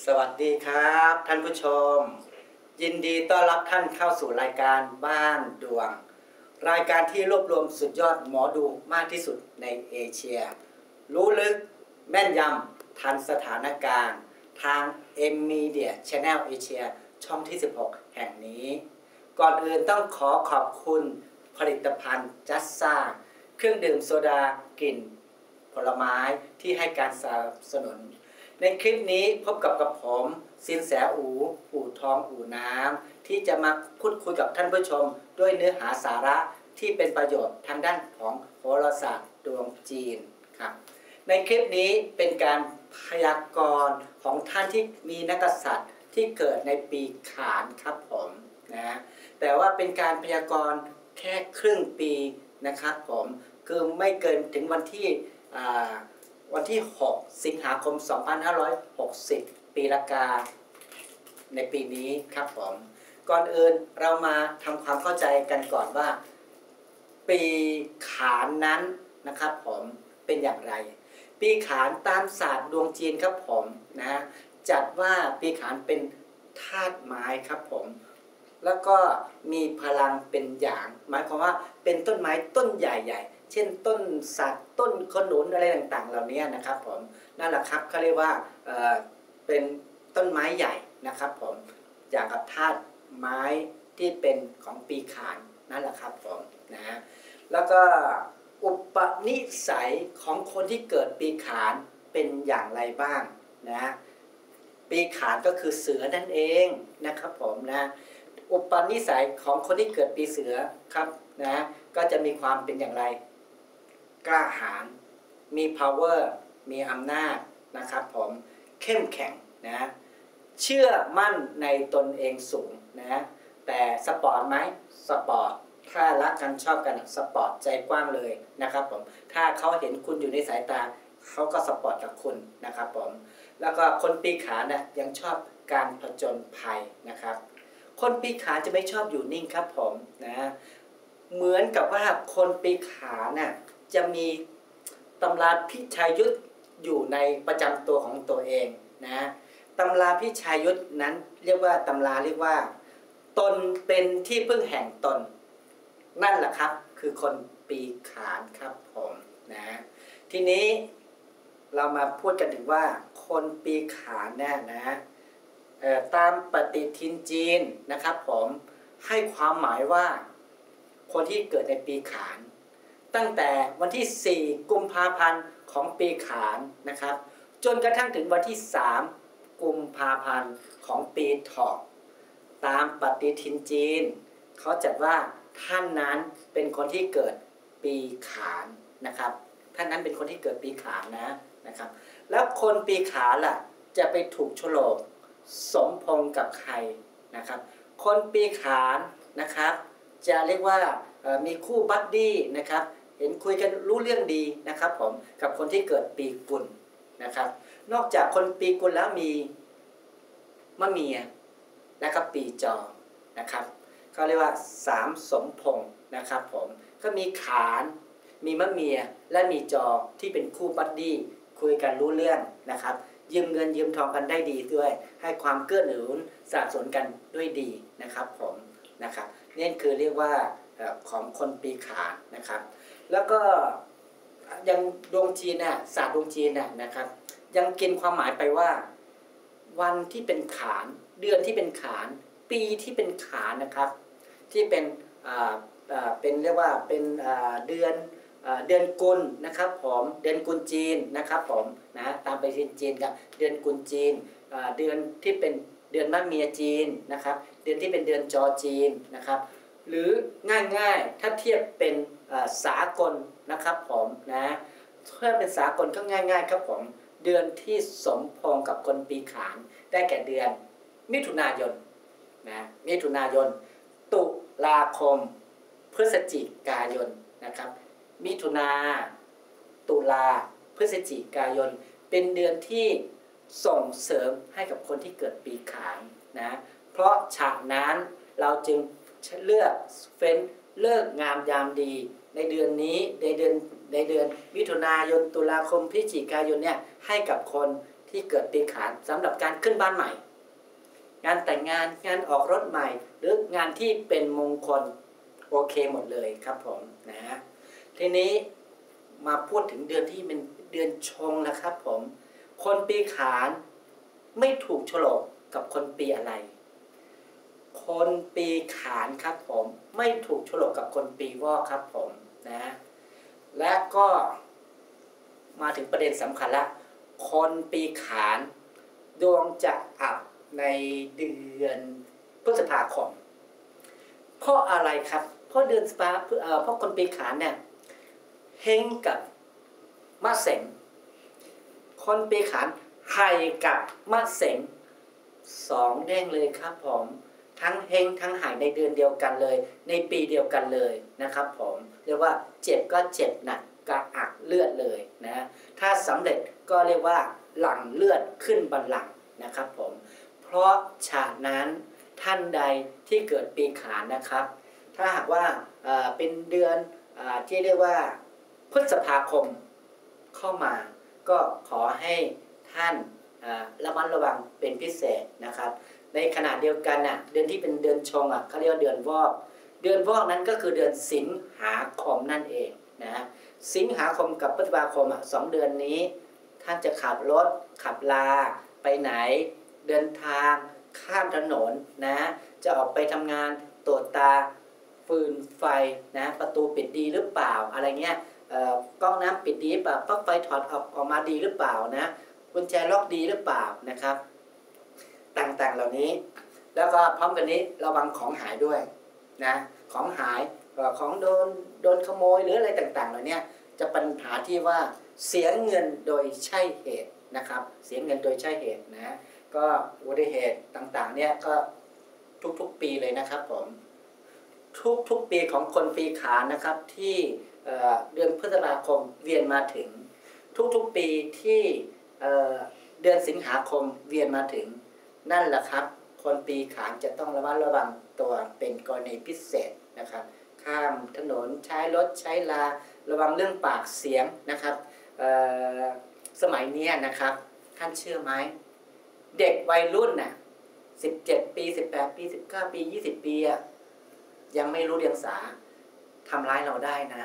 สวัสดีครับท่านผู้ชมยินดีต้อนรับท่านเข้าสู่รายการบ้านดวงรายการที่รวบรวมสุดยอดหมอดูมากที่สุดในเอเชียรู้ลึกแม่นยำทันสถานการณ์ทาง M Media Channel Asia ช่องที่ 16 แห่งนี้ก่อนอื่นต้องขอบคุณผลิตภัณฑ์จัสซ่าเครื่องดื่มโซดากลิ่นผลไม้ที่ให้การสนับสนุนในคลิปนี้พบกับผมสินแสอู่ทองอู่น้ำที่จะมาพูดคุยกับท่านผู้ชมด้วยเนื้อหาสาระที่เป็นประโยชน์ทางด้านของโหราศาสตร์ดวงจีนครับในคลิปนี้เป็นการพยากรณ์ของท่านที่มีนักกษัตริย์ที่เกิดในปีขานครับผมนะแต่ว่าเป็นการพยากรณ์แค่ครึ่งปีนะครับผมคือไม่เกินถึงวันที่6 สิงหาคม 2560 ปีละกาในปีนี้ครับผมก่อนอื่นเรามาทำความเข้าใจกันก่อนว่าปีขานนั้นนะครับผมเป็นอย่างไรปีขานตามศาสตร์ดวงจีนครับผมนะจัดว่าปีขานเป็นธาตุไม้ครับผมแล้วก็มีพลังเป็นอย่างหมายความว่าเป็นต้นไม้ต้นใหญ่ๆเช่นต้นสักต้นขนุนอะไรต่างๆเหล่านี้นะครับผมนั่นแหละครับเขาเรียกว่าเป็นต้นไม้ใหญ่นะครับผมอย่างกับธาตุไม้ที่เป็นของปีขานนั่นแหละครับผมนะแล้วก็อุปนิสัยของคนที่เกิดปีขานเป็นอย่างไรบ้างนะปีขานก็คือเสือนั่นเองนะครับผมนะอุปนิสัยของคนที่เกิดปีเสือครับนะก็จะมีความเป็นอย่างไรกล้าหาญมี power มีอำนาจนะครับผมเข้มแข็งนะเชื่อมั่นในตนเองสูงนะแต่สปอร์ตไหมสปอร์ตถ้ารักกันชอบกันสปอร์ตใจกว้างเลยนะครับผมถ้าเขาเห็นคุณอยู่ในสายตาเขาก็สปอร์ตกับคุณนะครับผมแล้วก็คนปีขานนะยังชอบการผจญภัยนะครับคนปีขานจะไม่ชอบอยู่นิ่งครับผมนะเหมือนกับว่าคนปีขานน่ะจะมีตำราพิชัยยุทธอยู่ในประจำตัวของตัวเองนะตำราพิชัยยุทธนั้นเรียกว่าตำราเรียกว่าตนเป็นที่พึ่งแห่งตนนั่นแหละครับคือคนปีขานครับผมนะทีนี้เรามาพูดกันถึงว่าคนปีขานเนี่ยนะตามปฏิทินจีนนะครับผมให้ความหมายว่าคนที่เกิดในปีขานตั้งแต่วันที่4 กุมภาพันธ์ของปีขานนะครับจนกระทั่งถึงวันที่3 กุมภาพันธ์ของปีเถาะตามปฏิทินจีนเขาจัดว่าท่านนั้นเป็นคนที่เกิดปีขานนะครับท่านนั้นเป็นคนที่เกิดปีขานนะครับแล้วคนปีขานล่ะจะไปถูกโฉลกสมพงษ์กับใครนะครับคนปีขานนะครับจะเรียกว่ามีคู่บัดดี้นะครับเห็นคุยกันรู้เรื่องดีนะครับผมกับคนที่เกิดปีกุลนะครับนอกจากคนปีกุลแล้วมีมะเมียนะครับปีจอนะครับเขาเรียกว่า3 สมพงษ์นะครับผมก็มีขานมีมะเมียและมีจอที่เป็นคู่บัดดี้คุยกันรู้เรื่องนะครับยืมเงินยืมทองกันได้ดีด้วยให้ความเกื้อหนุนสนับสนุนกันด้วยดีนะครับผมนะครับนี่คือเรียกว่าของคนปีขานนะครับแล้วก็ยังดวงจีนน่ะศาสตร์ดวงจีนน่ะนะครับยังกินความหมายไปว่าวันที่เป็นขานเดือนที่เป็นขานปีที่เป็นขานนะครับที่เป็นเรียกว่าเป็นเดือนกุลนะครับผมเดือนกุลจีนนะครับผมนะตามไปจีนกับเดือนกุลจีนเดือนที่เป็นเดือนมะเมียจีนนะครับเดือนที่เป็นเดือนจอจีนนะครับหรือง่ายๆถ้าเทียบเป็นสากลนะครับผมนะถ้าเป็นสากลก็ง่ายๆครับผมเดือนที่สมพงษ์กับคนปีขานได้แก่เดือนมิถุนายนนะมิถุนายนตุลาคมพฤศจิกายนนะครับมิถุนาตุลาพฤศจิกายนเป็นเดือนที่ส่งเสริมให้กับคนที่เกิดปีขานนะเพราะฉะนั้นเราจึงเลือกเลิกงามยามดีในเดือนนี้ในเดือนมิถุนายนตุลาคมพฤศจิกายนเนี่ยให้กับคนที่เกิดปีขานสำหรับการขึ้นบ้านใหม่งานแต่งงานงานออกรถใหม่หรืองานที่เป็นมงคลโอเคหมดเลยครับผมนะทีนี้มาพูดถึงเดือนที่เป็นเดือนชงนะครับผมคนปีขานไม่ถูกโฉลกกับคนปีอะไรคนปีขานครับผมไม่ถูกโฉลกกับคนปีวอกครับผมนะและก็มาถึงประเด็นสำคัญละคนปีขานดวงจะอับในเดือนพฤษภาคมเพราะอะไรครับเพราะเดือนเพราะคนปีขานเนี่ยเฮงกับมะเสงคนปีขานไห่กับมะเสงสองเด้งเลยครับผมทั้งเฮงทั้งไห่ในเดือนเดียวกันเลยในปีเดียวกันเลยนะครับผมเรียกว่าเจ็บก็เจ็บหนักกระอักเลือดเลยนะถ้าสำเร็จก็เรียกว่าหลั่งเลือดขึ้นบัลลังก์นะครับผมเพราะฉะนั้นท่านใดที่เกิดปีขานนะครับถ้าหากว่าเป็นเดือนที่เรียกว่าพฤษภาคมเข้ามาก็ขอให้ท่านระมัดระวังเป็นพิเศษนะครับในขณะเดียวกันเดือนที่เป็นเดือนชงเขาเรียกว่าเดือนวอกเดือนวอกนั้นก็คือเดือนสิงหาคมนั่นเองนะสิงหาคมกับพฤษภาคม2 เดือนนี้ท่านจะขับรถขับลาไปไหนเดินทางข้ามถนนนะจะออกไปทำงานตรวจตาฟืนไฟนะประตูปิดดีหรือเปล่าอะไรเงี้ยก๊อกน้ำปิดดีหรือเปล่าปลั๊กไฟถอดออกมาดีหรือเปล่านะกุญแจล็อกดีหรือเปล่านะครับต่างๆเหล่านี้แล้วก็พร้อมกันนี้ระวังของหายด้วยนะของหายของโดนขโมยหรืออะไรต่างๆเหล่านี้จะปัญหาที่ว่าเสียเงินโดยใช่เหตุนะครับเสียเงินโดยใช่เหตุนะก็อุบัติเหตุต่างๆเนี่ยก็ทุกๆปีเลยนะครับผมทุกปีของคนปีขานนะครับที่เดือนพฤษภาคมเวียนมาถึงทุกๆปีที่เดือนสิงหาคมเวียนมาถึงนั่นแหละครับคนปีขานจะต้องระมัดระวังตัวเป็นกรณีพิเศษนะครับข้ามถนนใช้รถใช้ลาระวังเรื่องปากเสียงนะครับสมัยนี้นะครับท่านเชื่อไหมเด็กวัยรุ่น17 ปี18 ปี19 ปี20 ปียังไม่รู้เดียงสาทำร้ายเราได้นะ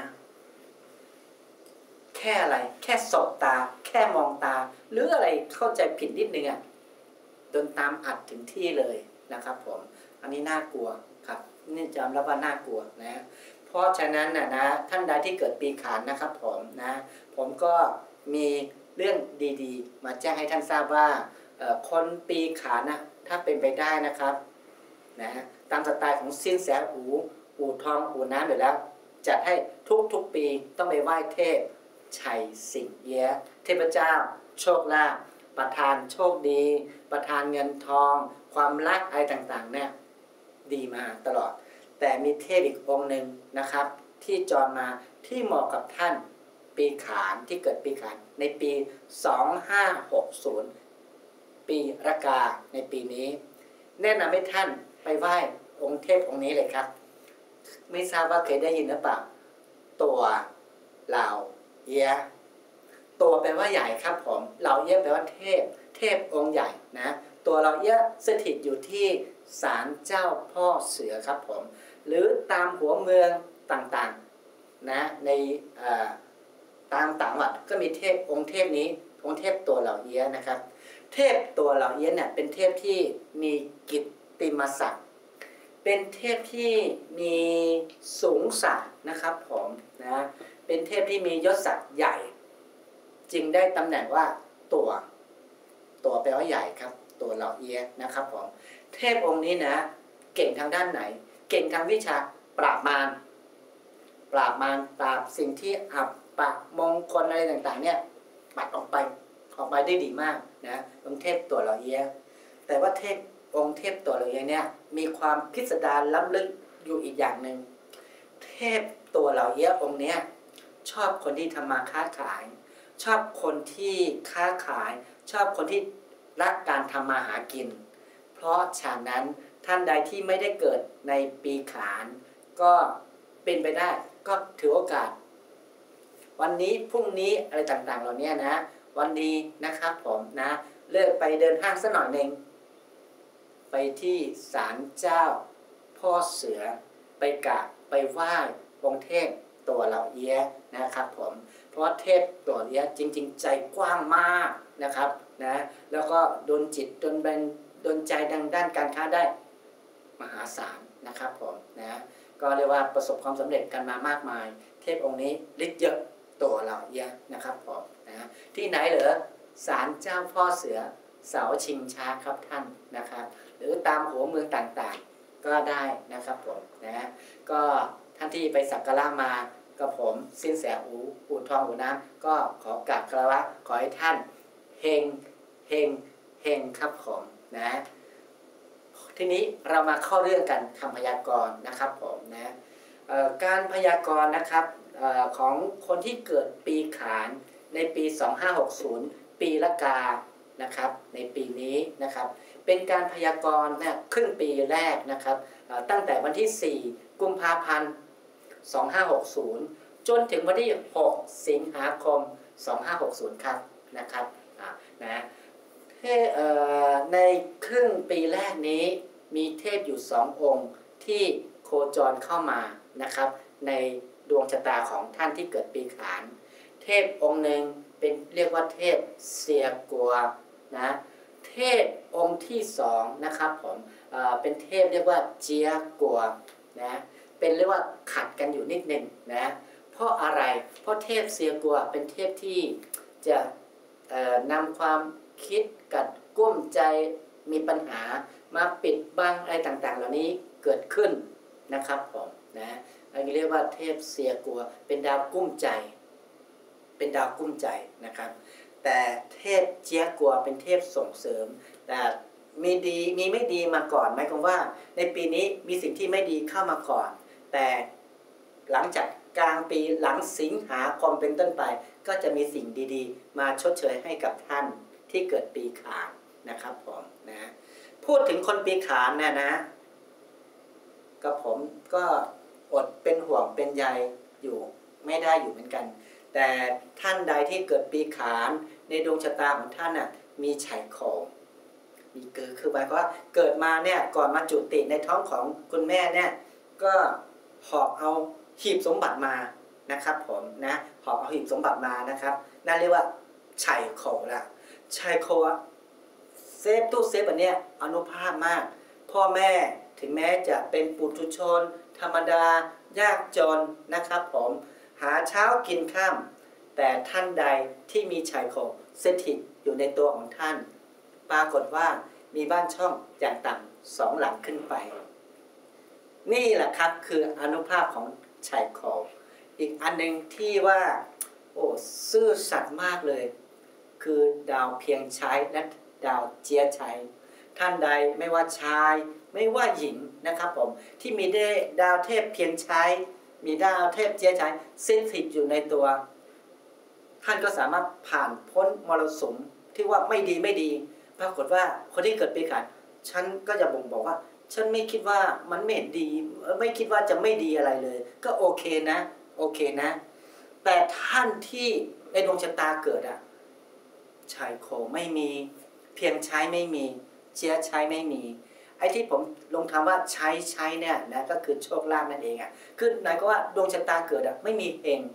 แค่อะไรแค่สบตาแค่มองตาหรืออะไรเข้าใจผิดนิดนึงโดนตามอัดถึงที่เลยนะครับผมอันนี้น่ากลัวครับนี่จำรับว่าน่ากลัวนะเพราะฉะนั้นนะท่านใดที่เกิดปีขานนะครับผมนะผมก็มีเรื่องดีๆมาแจ้งให้ท่านทราบว่าคนปีขานถ้าเป็นไปได้นะครับนะตามสไตล์ของสินแสอู่ทองอู่น้ำอยู่แล้วจัดให้ทุกปีต้องไปไหว้เทพชัยสิงเอี้ยเทพเจ้าโชคลาภประทานโชคดีประทานเงินทองความรักอะไรต่างๆเนี่ยดีมาตลอดแต่มีเทพอีกองค์หนึ่งนะครับที่จรมาที่เหมาะกับท่านปีขานที่เกิดปีขานในปี2560ปีรากาในปีนี้แนะนำให้ท่านไปไหว้องค์เทพองค์นี้เลยครับไม่ทราบว่าเคยได้ยินหรือเปล่าตัวเหล่าเอี้ยตัวแปลว่าใหญ่ครับผมเหล่าเอี้ยแปลว่าเทพองค์ใหญ่นะตัวเหล่าเอี้ยสถิตอยู่ที่ศาลเจ้าพ่อเสือครับผมหรือตามหัวเมืองต่างๆนะในตามต่างจังหวัดก็มีเทพองค์เทพนี้องค์เทพตัวเหล่าเอี้ยนะครับเทพตัวเหล่าเอี้ยเนี่ยเป็นเทพที่มีกิตติมศักดิ์เป็นเทพที่มีสูงศักดิ์นะครับผมนะเป็นเทพที่มียศศักดิ์ใหญ่จึงได้ตำแหน่งว่าตัวแปลว่าใหญ่ครับตัวเหล่าเอี้ยนะครับผมเทพองค์นี้นะเก่งทางด้านไหนเก่งทางวิชาปราบมารปราบสิ่งที่อับปะมงคลอะไรต่างๆเนี่ยปัดออกไปได้ดีมากนะองค์เทพตัวเหล่าเอี้ยแต่ว่าองค์เทพตัวเหล่าเอี้ยเนี่ยมีความพิสดารล้ำลึกอยู่อีกอย่างหนึ่งเทพตัวเหล่าเอี้ยองค์เนี้ยชอบคนที่ทำมาค้าขายชอบคนที่ค้าขายชอบคนที่รักการทำมาหากินเพราะฉะนั้นท่านใดที่ไม่ได้เกิดในปีขานก็เป็นไปได้ก็ถือโอกาสวันนี้พรุ่งนี้อะไรต่างๆเหล่านี้นะวันดีนะครับผมนะเลิกไปเดินห้างสักหน่อยหนึ่งไปที่ศาลเจ้าพ่อเสือไปกราบไปไหว้องค์เทพตัวเหล่าเอี้ยนะครับผมเพราะเทพตัวเอี้ยจริงๆใจกว้างมากนะครับนะแล้วก็ดลจิตดลใจด้านการค้าได้มหาศาลนะครับผมนะก็เรียกว่าประสบความสำเร็จกันมามากมายเทพองค์นี้ฤทธิ์เยอะตัวเหล่าเอี้ยนะครับผมนะที่ไหนเหรอศาลเจ้าพ่อเสือเสาชิงช้าครับท่านนะครับหรือตามหัวเมืองต่างๆก็ได้นะครับผมนะก็ท่านที่ไปสักการะมากับผมสินแสอู่ทองอู่น้ำก็ขอกราบคารวะขอให้ท่านเฮงเฮงเฮงครับผมนะทีนี้เรามาเข้าเรื่องกันคำพยากรณ์นะครับผมนะการพยากรณ์นะครับของคนที่เกิดปีขานในปี 2560 ปีละกานะครับในปีนี้นะครับเป็นการพยากรณ์นะครึ่งปีแรกนะครับตั้งแต่วันที่ 4 กุมภาพันธ์ 2560 จนถึงวันที่ 6 สิงหาคม 2560 ครับนะครับนะในครึ่งปีแรกนี้มีเทพอยู่2องค์ที่โคจรเข้ามานะครับในดวงชะตาของท่านที่เกิดปีขานเทพองค์หนึ่งเป็นเรียกว่าเทพเซียกัวนะเทพองค์ที่2นะครับผมเป็นเทพเรียกว่าเจียกัวนะเป็นเรียกว่าขัดกันอยู่นิดหนึ่งนะเพราะอะไรเพราะเทพเซียกัวเป็นเทพที่จะนำความคิดกัดกุ้มใจมีปัญหามาปิดบังอะไรต่างๆเหล่านี้เกิดขึ้นนะครับผมนะอันนี้เรียกว่าเทพเซียกัวเป็นดาวกุ้มใจเป็นดาวกุ้มใจนะครับแต่เทพเจียกัวเป็นเทพส่งเสริมแต่มีดีมีไม่ดีมาก่อนหมายความว่าในปีนี้มีสิ่งที่ไม่ดีเข้ามาก่อนแต่หลังจากกลางปีหลังสิงหาคมเป็นต้นไปก็จะมีสิ่งดีๆมาชดเชยให้กับท่านที่เกิดปีขานนะครับผมนะพูดถึงคนปีขานนะกับผมก็อดเป็นห่วงเป็นใยอยู่ไม่ได้อยู่เหมือนกันแต่ท่านใดที่เกิดปีขานในดวงชะตาของท่านน่ะมีไฉโคมีคือหมายความว่าเกิดมาเนี่ยก่อนมาจุติในท้องของคุณแม่เนี่ยก็หอบเอาหีบสมบัติมานะครับผมนะหอบเอาหีบสมบัติมานะครับนั่นเรียกว่าไฉโคละไฉโคเซฟตู้เซฟอันเนี้ยอนุภาพมากพ่อแม่ถึงแม้จะเป็นปุถุชนธรรมดายากจนนะครับผมหาเช้ากินค่ำแต่ท่านใดที่มีไฉโคสถิตอยู่ในตัวของท่านปรากฏว่ามีบ้านช่องอย่างต่ำ2 หลังขึ้นไปนี่แหละครับคืออนุภาพของไฉโคอีกอันหนึ่งที่ว่าโอ้ซื่อสัตย์มากเลยคือดาวเพียงใช้และดาวเจียใช้ท่านใดไม่ว่าชายไม่ว่าหญิงนะครับผมที่มีดาวเทพเพียงใช้มีดาวเทพเจียใช้สถิตอยู่ในตัวท่านก็สามารถผ่านพ้นมรสุมที่ว่าไม่ดีปรากฏว่าคนที่เกิดปีขานฉันก็จะบ่งบอกว่าฉันไม่คิดว่ามันไม่ดีไม่คิดว่าจะไม่ดีอะไรเลยก็โอเคนะแต่ท่านที่ในดวงชะตาเกิดไฉโคไม่มีเพียงใช้ไม่มีเจียใช้ไม่มีไอ้ที่ผมลงคำว่าใช้เนี่ยนะก็คือโชคลาภนั่นเองคือหมายก็ว่าดวงชะตาเกิดไม่มีเฮง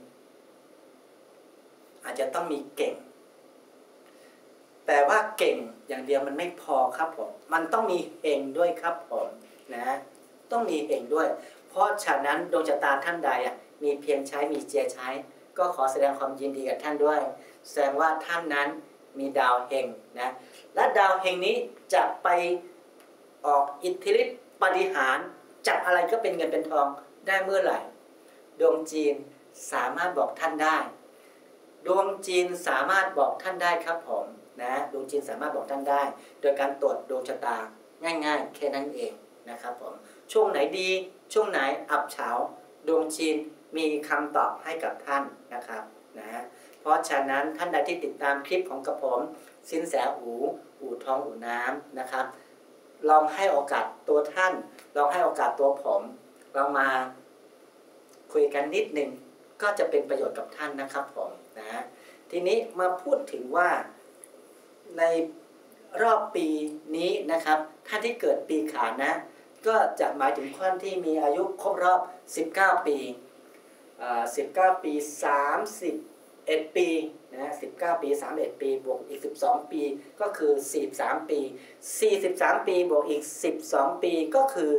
อาจจะต้องมีเก่งแต่ว่าเก่งอย่างเดียวมันไม่พอครับผมมันต้องมีเฮงด้วยครับผมนะต้องมีเฮงด้วยเพราะฉะนั้นดวงชะตาท่านใดมีเพียงใช้มีเจียใช้ก็ขอแสดงความยินดีกับท่านด้วยแสดงว่าท่านนั้นมีดาวเฮงนะและดาวเฮงนี้จะไปออกอิทธิฤทธิปาฏิหาริย์จับอะไรก็เป็นเงินเป็นทองได้เมื่อไหร่ดวงจีนสามารถบอกท่านได้ดวงจีนสามารถบอกท่านได้ครับผมนะดวงจีนสามารถบอกท่านได้โดยการตรวจดวงชะตาง่ายๆแค่นั้นเองนะครับผมช่วงไหนดีช่วงไหนอับเฉาดวงจีนมีคำตอบให้กับท่านนะครับนะเพราะฉะนั้นท่านใดที่ติดตามคลิปของกระผมสินแสอู่ทองอู่น้ำนะครับลองให้โอกาสตัวท่านลองให้โอกาสตัวผมเรามาคุยกันนิดนึงก็จะเป็นประโยชน์กับท่านนะครับผมนะทีนี้มาพูดถึงว่าในรอบปีนี้นะครับท่านที่เกิดปีขานนะก็จะหมายถึงท่านที่มีอายุครบรอบ19ปี19ปี31ปีนะ19ปี31ปีบวกอีก12ปีก็คือ43ปี43ปีบวกอีก12ปีก็คือ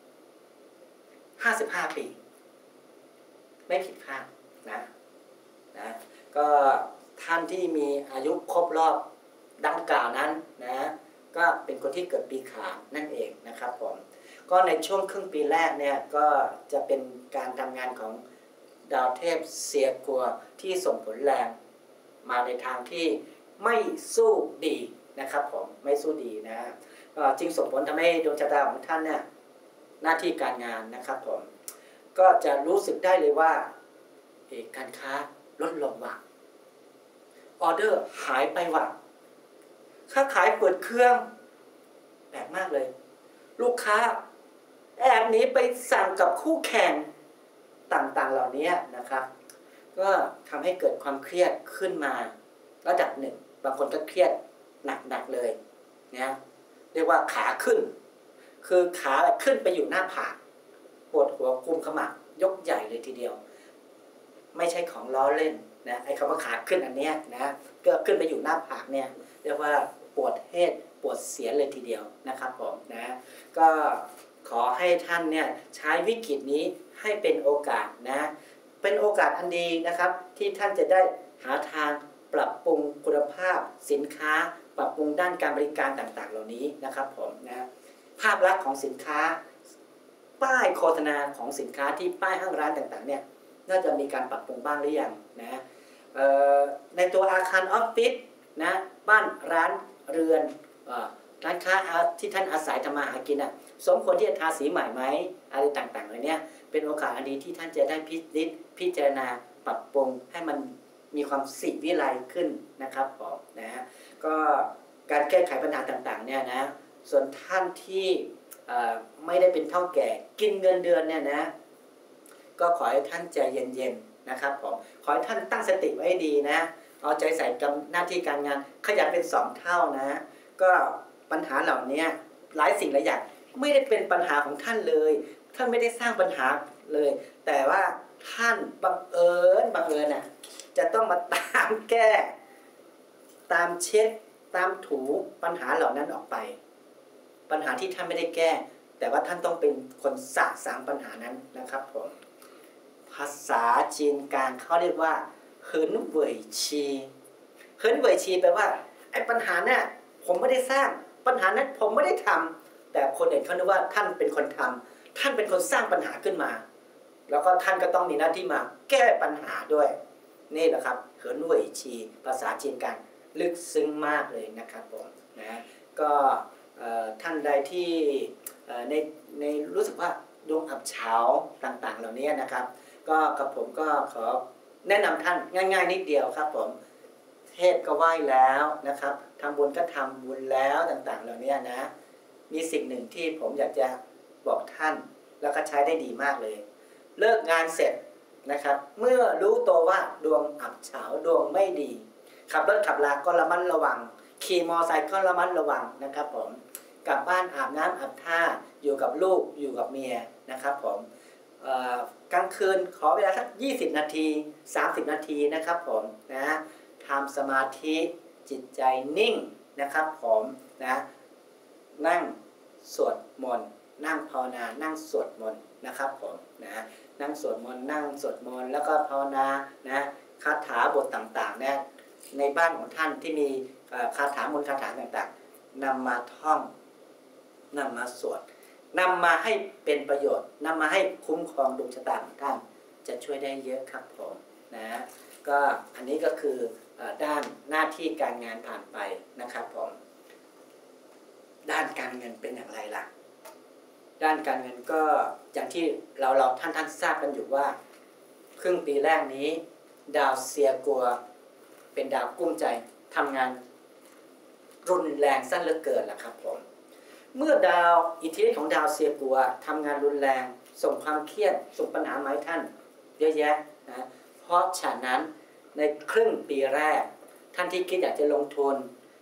55ปีไม่ผิดพลาดนะก็ท่านที่มีอายุครบรอบดังกล่าวนั้นนะก็เป็นคนที่เกิดปีขานนั่นเองนะครับผมก็ในช่วงครึ่งปีแรกเนี่ยก็จะเป็นการทำงานของดาวเทพเซียกัวที่ส่งผลแรงมาในทางที่ไม่สู้ดีนะครับผมไม่สู้ดีนะจึงส่งผลทำให้ดวงชะตาของท่านเนี่ยหน้าที่การงานนะครับผมก็จะรู้สึกได้เลยว่าการค้าลดลงว่ะออเดอร์หายไปว่ะค้าขายเปิดเครื่องแปลกมากเลยลูกค้าแอบหนีไปสั่งกับคู่แข่งต่างๆเหล่านี้นะครับก็ทำให้เกิดความเครียดขึ้นมาระดับหนึ่งบางคนก็เครียดหนักๆเลยนะเรียกว่าขาขึ้นคือขาขึ้นไปอยู่หน้าผากปวดหัวกุมขมับยกใหญ่เลยทีเดียวไม่ใช่ของล้อเล่นนะไอ้คำว่าขาขึ้นอันเนี้ยนะก็ขึ้นไปอยู่หน้าผากเนี่ยเรียกว่าปวดเฮดปวดเสียเลยทีเดียวนะครับผมนะก็ขอให้ท่านเนี่ยใช้วิกฤตนี้ให้เป็นโอกาสนะเป็นโอกาสอันดีนะครับที่ท่านจะได้หาทางปรับปรุงคุณภาพสินค้าปรับปรุงด้านการบริการต่างๆเหล่านี้นะครับผมนะภาพลักษณ์ของสินค้าป้ายโฆษณาของสินค้าที่ป้ายห้างร้านต่างๆเนี่ยน่าจะมีการปรับปรุงบ้างหรือยังนะในตัวอาคารออฟฟิศนะบ้านร้านเรือนร้านค้าที่ท่านอาศัยทำมาหากินสมควรที่จะทาสีใหม่ไหมอะไรต่างๆเหล่านี้เป็นโอกาสอันดีที่ท่านจะได้พิจารณาปรับปรุงให้มันมีความสิวิไลขึ้นนะครับผมนะก็การแก้ไขปัญหาต่างๆเนี่ยนะส่วนท่านที่ไม่ได้เป็นเฒ่าแก่กินเงินเดือนเนี่ยนะก็ขอให้ท่านใจเย็นๆนะครับผมขอให้ท่านตั้งสติไว้ดีนะเอาใจใส่กับหน้าที่การงานขยันเป็น2เท่านะก็ปัญหาเหล่านี้หลายสิ่งหลายอย่างไม่ได้เป็นปัญหาของท่านเลยท่านไม่ได้สร้างปัญหาเลยแต่ว่าท่านบังเอิญน่ะจะต้องมาตามแก้ตามเช็ดตามถูปัญหาเหล่านั้นออกไปปัญหาที่ท่านไม่ได้แก้แต่ว่าท่านต้องเป็นคนสะสางปัญหานั้นนะครับผมภาษาจีนกลางเขาเรียกว่าเหินเหวยชีเหินเหวยชีแปลว่าไอ้ปัญหาเนี่ยผมไม่ได้สร้างปัญหานั้นผมไม่ได้ทำแต่คนอื่นเขาคิดว่าท่านเป็นคนทำท่านเป็นคนสร้างปัญหาขึ้นมาแล้วก็ท่านก็ต้องมีหน้าที่มาแก้ปัญหาด้วยนี่แหละครับเหินเหวยชีภาษาจีนกลางลึกซึ้งมากเลยนะครับผมนะก็ท่านใดที่ในรู้สึกว่าดวงอับเฉาต่างๆเหล่านี้นะครับก็กับผมก็ขอแนะนำท่านง่ายๆนิดเดียวครับผมเทศก็ไหว้แล้วนะครับทำบุญก็ทำบุญแล้วต่างๆเหล่านี้นะมีสิ่งหนึ่งที่ผมอยากจะบอกท่านแล้วก็ใช้ได้ดีมากเลยเลิกงานเสร็จนะครับเมื่อรู้ตัวว่าดวงอับเฉาดวงไม่ดีขับรถขับลาก็ระมัดระวังขี่มอไซค์ก็ระมัดระวังนะครับผมกลับบ้านอาบน้ำอาบท่าอยู่กับลูกอยู่กับเมียนะครับผมกลางคืนขอเวลาสัก20นาที30นาทีนะครับผมนะทำสมาธิจิตใจนิ่งนะครับผมนะนั่งสวดมนต์นั่งภาวนานั่งสวดมนต์นะครับผมนะนั่งสวดมนต์นั่งสวดมนต์แล้วก็ภาวนานะคาถาบทต่างๆเนี่ยในบ้านของท่านที่มีคาถามนต์คาถาต่างๆนำมาท่องนำมาสวดนำมาให้เป็นประโยชน์นำมาให้คุ้มครองดวงชะตาของท่านจะช่วยได้เยอะครับผมนะก็อันนี้ก็คือด้านหน้าที่การงานผ่านไปนะครับผมด้านการเงินเป็นอย่างไรล่ะด้านการเงินก็อย่างที่เราท่านทราบกันอยู่ว่าครึ่งปีแรกนี้ดาวเซียกัวเป็นดาวกุ้มใจทำงานรุนแรงสั้นเหลือเกินล่ะครับผมเมื่อดาวอิทธิฤทธิ์ของดาวเซียกัวทำงานรุนแรงส่งความเครียดส่งปัญหามาให้ท่านเยอะแยะนะเพราะฉะนั้นในครึ่งปีแรกท่านที่คิดอยากจะลงทุน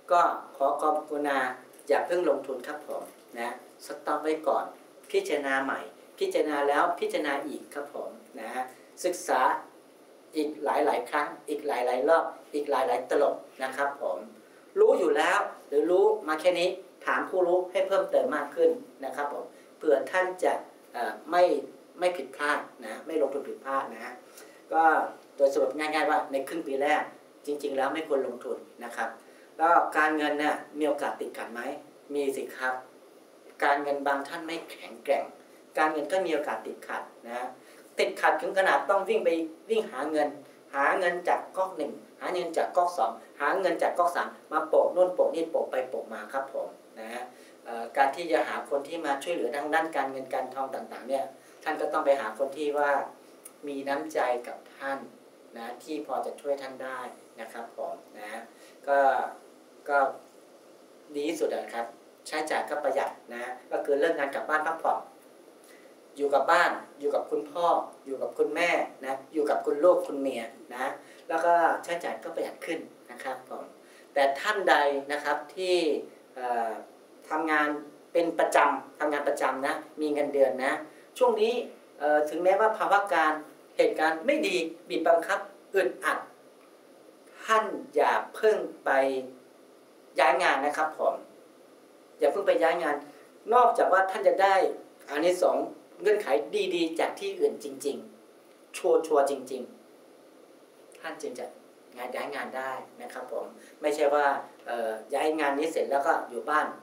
ก็ขอความกรุณาอย่าเพิ่งลงทุนครับผมนะสต็อปไว้ก่อนพิจารณาใหม่พิจารณาแล้วพิจารณาอีกครับผมนะศึกษาอีกหลายๆครั้งอีกหลายๆรอบอีกหลายๆตลบนะครับผมรู้อยู่แล้วหรือรู้มาแค่นี้ถามผู้รู้ให้เพิ่มเติมมากขึ้นนะครับผมเพื่อท่านจะไม่ผิดพลาดนะไม่ลงทุนผิดพลาดนะก็โดยสรุปง่ายๆว่าในครึ่งปีแรกจริงๆแล้วไม่ควรลงทุนนะครับแล้วการเงินเนี่ยมีโอกาสติดขัดไหมมีสิครับการเงินบางท่านไม่แข็งแกร่งการเงินก็มีโอกาสติดขัดนะติดขัดถึงขนาดต้องวิ่งหาเงินจากก๊อกหนึ่งหาเงินจากก๊อกสองหาเงินจากก๊อกสามมาโปะโน่นโปะนี่โปะไปโปะมาครับผมนะการที่จะหาคนที่มาช่วยเหลือทางด้านการเงินการทองต่างๆเนี่ยท่านก็ต้องไปหาคนที่ว่ามีน้ำใจกับท่านนะที่พอจะช่วยท่านได้นะครับผมนะก็ดีที่สุดนะครับใช้จ่ายก็ประหยัดนะก็คือเลิกงานกลับบ้านพักผ่อนอยู่กับบ้านอยู่กับคุณพ่ออยู่กับคุณแม่นะอยู่กับคุณลูกคุณเมียนะแล้วก็ใช้จ่ายก็ประหยัดขึ้นนะครับผมแต่ท่านใดนะครับที่ทำงานเป็นประจำทำงานประจำนะมีเงินเดือนนะช่วงนี้ถึงแม้ว่าภาวะการเหตุการณ์ไม่ดีบีบบังคับอึดอัดท่านอย่าเพิ่งไปย้ายงานนะครับผมอย่าเพิ่งไปย้ายงานนอกจากว่าท่านจะได้อานิสงส์เงื่อนไขดีๆจากที่อื่นจริงๆชัวร์จริงๆท่านจึงจะย้ายงานได้นะครับผมไม่ใช่ว่าย้ายงานนี้เสร็จแล้วก็อยู่บ้าน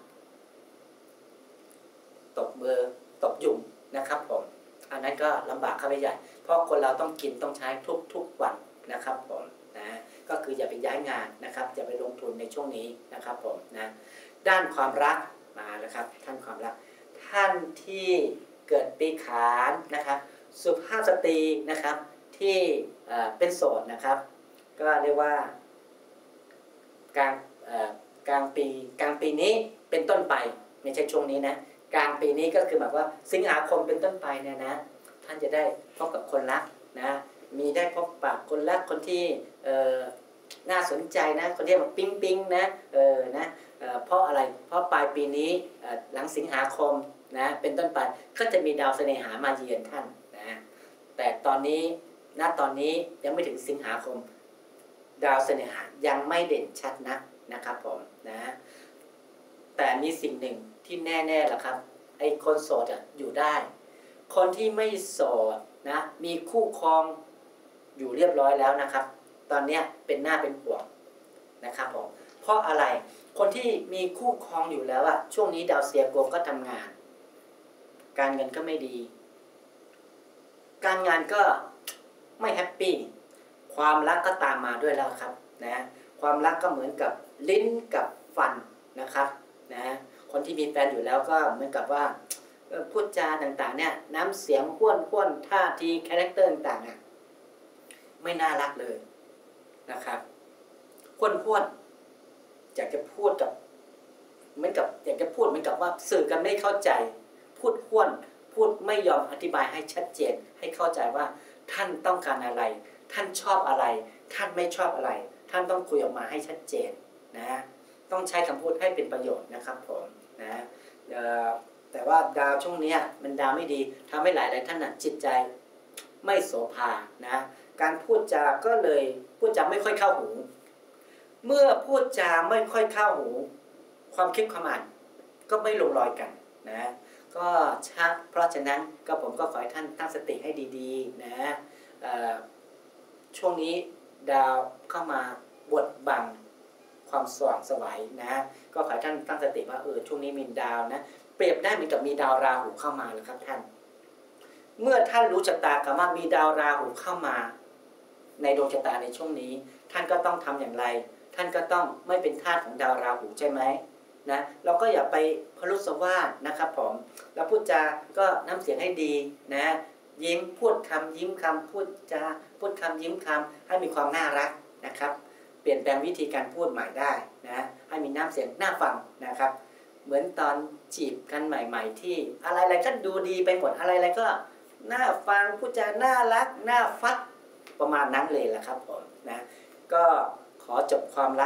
ตกเบอร์ตกยุ่งนะครับผมอันนั้นก็ลำบากเข้าไปใหญ่เพราะคนเราต้องกินต้องใช้ทุกวันนะครับผมนะก็คืออย่าไปย้ายงานนะครับอย่าไปลงทุนในช่วงนี้นะครับผมนะด้านความรักมาแล้วครับท่านความรักท่านที่เกิดปีขานนะครับสุภาพสตรีนะครับที่เป็นโสดนะครับก็เรียกว่ากลางปีนี้เป็นต้นไปไม่ใช่ช่วงนี้นะกลางปีนี้ก็คือแบบว่าสิงหาคมเป็นต้นไปเนี่ยนะท่านจะได้พบกับคนรักนะมีได้พบปะคนรักคนที่น่าสนใจนะคนที่แบบปิ๊งนะนะเพราะอะไรเพราะปลายปีนี้หลังสิงหาคมนะเป็นต้นไปก็จะมีดาวเสน่หามาเยือนท่านนะแต่ตอนนี้ยังไม่ถึงสิงหาคมดาวเสน่หายังไม่เด่นชัดนะครับผมนะแต่มีสิ่งหนึ่งที่แน่ๆแหละครับไอ้คนโสดอยู่ได้คนที่ไม่โสดนะมีคู่ครองอยู่เรียบร้อยแล้วนะครับตอนนี้เป็นหน้าเป็นห่วงนะครับผมเพราะอะไรคนที่มีคู่ครองอยู่แล้วช่วงนี้ดาวเสียโกงก็ทำงานการเงินก็ไม่ดีการงานก็ไม่แฮปปี้ความรักก็ตามมาด้วยแล้วครับนะความรักก็เหมือนกับลิ้นกับฟันนะครับนะคนที่มีแฟนอยู่แล้วก็เหมือนกับว่าพูดจาต่างๆเนี่ยน้ำเสียงห้วนท่าทีคาแรคเตอร์ต่างๆไม่น่ารักเลยนะครับห้วนอยากจะพูดกับเหมือนกับอยากจะพูดเหมือนกับว่าสื่อกันไม่เข้าใจพูดห้วนพูดไม่ยอมอธิบายให้ชัดเจนให้เข้าใจว่าท่านต้องการอะไรท่านชอบอะไรท่านไม่ชอบอะไรท่านต้องคุยออกมาให้ชัดเจนนะต้องใช้คำพูดให้เป็นประโยชน์นะครับผมนะแต่ว่าดาวช่วงนี้มันดาวไม่ดีทำให้หลายท่านจิตใจไม่โสภานะการพูดจาก็เลยพูดจาไม่ค่อยเข้าหูเมื่อพูดจาไม่ค่อยเข้าหูความคิดความอ่านก็ไม่ลงรอยกันนะก็เพราะฉะนั้นก็ผมก็ขอให้ท่านตั้งสติให้ดีๆนะช่วงนี้ดาวเข้ามาบดบังความสว่างไสวนะก็ขอให้ท่านตั้งสติว่าช่วงนี้มีดาวนะเปรียบได้เหมือนกับมีดาวราหูเข้ามาเลยครับท่านเมื่อท่านรู้ชะตากรรมว่ามีดาวราหูเข้ามาในดวงชะตาในช่วงนี้ท่านก็ต้องทำอย่างไรท่านก็ต้องไม่เป็นทาสของดาวราหูใช่ไหมนะเราก็อย่าไปพลุสวาทนะครับผมแล้วพูดจาก็น้ำเสียงให้ดีนะยิ้มพูดคำยิ้มคำพูดคำยิ้มคำให้มีความน่ารักนะครับเปลี่ยนแปลงวิธีการพูดใหม่ได้นะให้มีน้ำเสียงน่าฟังนะครับเหมือนตอนจีบกันใหม่ๆที่อะไรๆก็ดูดีไปหมดอะไรๆก็น่าฟังพูดจาน่ารักน่าฟัดประมาณนั้นเลยแหละครับผมนะก็ขอจบความรัก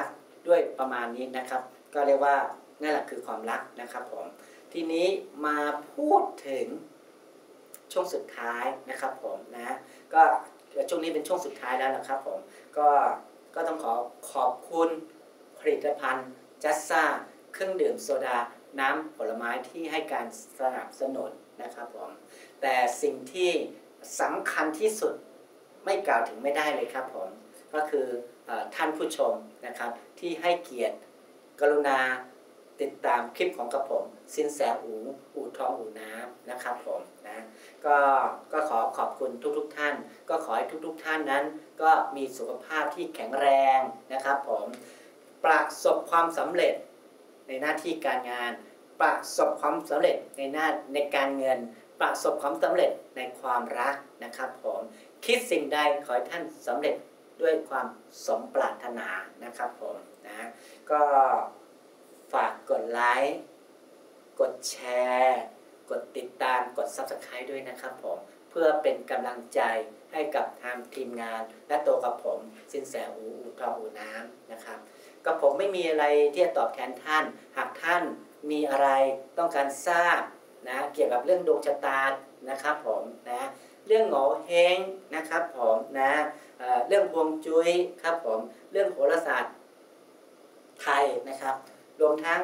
ด้วยประมาณนี้นะครับก็เรียกว่านั่นแหละคือความรักนะครับผมทีนี้มาพูดถึงช่วงสุดท้ายนะครับผมนะก็ช่วงนี้เป็นช่วงสุดท้ายแล้วนะครับผมก็ต้องขอบคุณผลิตภัณฑ์จัสซ่าเครื่องดื่มโซดาน้ำผลไม้ที่ให้การสนับสนุนนะครับผมแต่สิ่งที่สำคัญที่สุดไม่กล่าวถึงไม่ได้เลยครับผมก็คือท่านผู้ชมนะครับที่ให้เกียรติกรุณาติดตามคลิปของกระผมสินแสอู่ทองอู่น้ำนะครับผมนะก็ขอบคุณทุกท่านก็ขอให้ทุกท่านนั้นก็มีสุขภาพที่แข็งแรงนะครับผมประสบความสำเร็จในหน้าที่การงานประสบความสำเร็จในการเงินประสบความสำเร็จในความรักนะครับผมคิดสิ่งใดขอให้ท่านสำเร็จด้วยความสมปรารถนานะครับผมนะก็ฝากกดไลค์กดแชร์กดติดตามกด Subscribe ด้วยนะครับผมเพื่อเป็นกำลังใจให้กับทางทีมงานและตัวกับผมสินแสอู่ทองอู่น้ำนะครับกับผมไม่มีอะไรที่จะตอบแทนท่านหากท่านมีอะไรต้องการทราบนะเกี่ยวกับเรื่องดวงชะตานะครับผมนะเรื่องโงเฮงนะครับผมนะเรื่องฮวงจุ้ยครับผมเรื่องโหราศาสตร์ไทยนะครับรวมทั้ง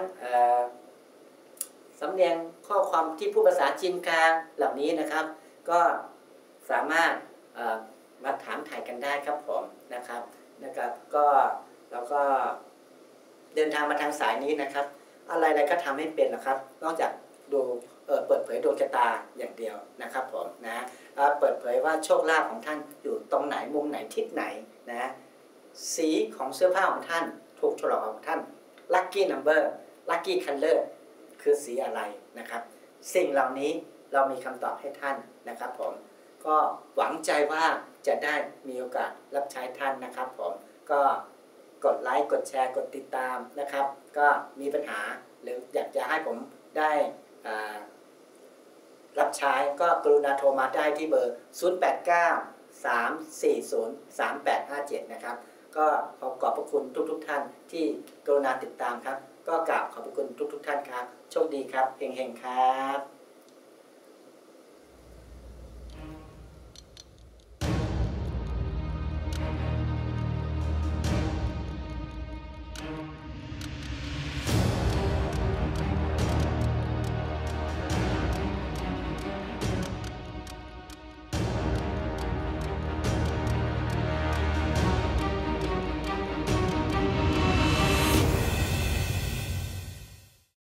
สำเนียงข้อความที่พูดภาษาจีนกลางเหล่านี้นะครับก็สามารถมาถามถ่ายกันได้ครับผมนะครับก็แล้วก็เดินทางมาทางสายนี้นะครับอะไรก็ทำให้เป็นนะครับนอกจากดูเปิดเผยดวงชะตาอย่างเดียวนะครับผมนะเปิดเผยว่าโชคลาภของท่านอยู่ตรงไหนมุมไหนทิศไหนนะสีของเสื้อผ้าของท่านถูกฉลองของท่าน Lucky Number Lucky Color คือสีอะไรนะครับสิ่งเหล่านี้เรามีคำตอบให้ท่านนะครับผมก็หวังใจว่าจะได้มีโอกาสรับใช้ท่านนะครับผมก็กดไลค์กดแชร์กดติดตามนะครับก็มีปัญหาหรืออยากจะให้ผมได้รับใช้ก็กรุณาโทรมาได้ที่เบอร์ 0893403857 นะครับก็ขอบพระคุณทุกท่านที่กรุณาติดตามครับก็กราบขอบพระคุณทุกท่านครับโชคดีครับเฮงๆครับ